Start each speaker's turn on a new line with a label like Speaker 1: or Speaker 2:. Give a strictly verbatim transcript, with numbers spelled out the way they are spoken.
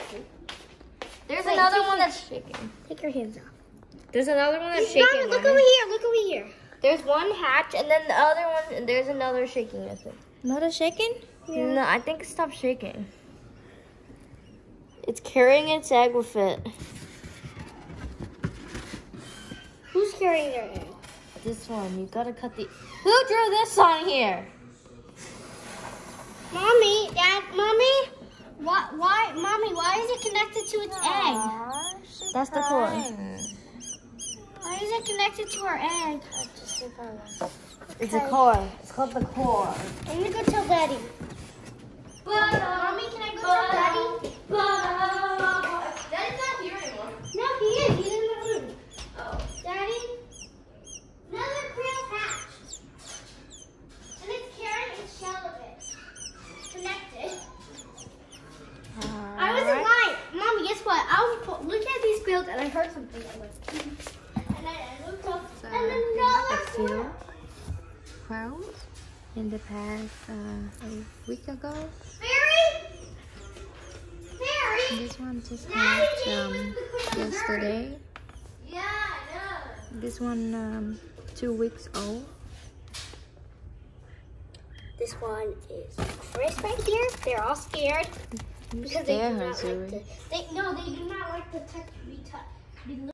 Speaker 1: There's
Speaker 2: Wait,
Speaker 1: another
Speaker 2: take
Speaker 1: one
Speaker 2: your-
Speaker 1: that's shaking.
Speaker 2: Take your hands off.
Speaker 1: There's another one that's shaking.
Speaker 2: Mama, look
Speaker 1: Mama.
Speaker 2: over here. Look over here.
Speaker 1: There's one hatch, and then the other one, and there's another shaking, I think.
Speaker 2: Another shaking? Yeah.
Speaker 1: No, I think it stopped shaking. It's carrying its egg with it.
Speaker 2: Who's carrying their egg?
Speaker 1: This one, you gotta cut the... Who drew this on here?
Speaker 2: Mommy, Dad, Mommy, why, why, Mommy, why is it connected to its
Speaker 1: Aww,
Speaker 2: egg?
Speaker 1: That's the core.
Speaker 2: Why is it connected to our egg?
Speaker 1: It's a core. It's called the core.
Speaker 2: I'm gonna go tell Daddy. Mommy, can I go tell Daddy?
Speaker 1: Daddy's not here anymore.
Speaker 2: No, he is. He's in the room.
Speaker 1: Oh.
Speaker 2: Daddy, another quail hatched. And it's carrying its shell of it. It's connected. I wasn't lying. Mommy, guess what? I was look at these quails and I heard something. I went, and I, I looked up
Speaker 3: So,
Speaker 2: and
Speaker 3: a
Speaker 2: another
Speaker 3: few
Speaker 2: quail.
Speaker 3: quails in the past uh, a week ago.
Speaker 2: Fairy? Fairy?
Speaker 3: This one just
Speaker 2: Daddy
Speaker 3: hatched
Speaker 2: came
Speaker 3: um,
Speaker 2: with the quail
Speaker 3: yesterday.
Speaker 2: Yeah, I know.
Speaker 3: This one um, two weeks old.
Speaker 2: This one is Chris right here. They're all scared
Speaker 3: You
Speaker 2: because they
Speaker 3: scare
Speaker 2: do
Speaker 3: her,
Speaker 2: not
Speaker 3: Zoe.
Speaker 2: like the. They no, they do not like the touch. Be touched.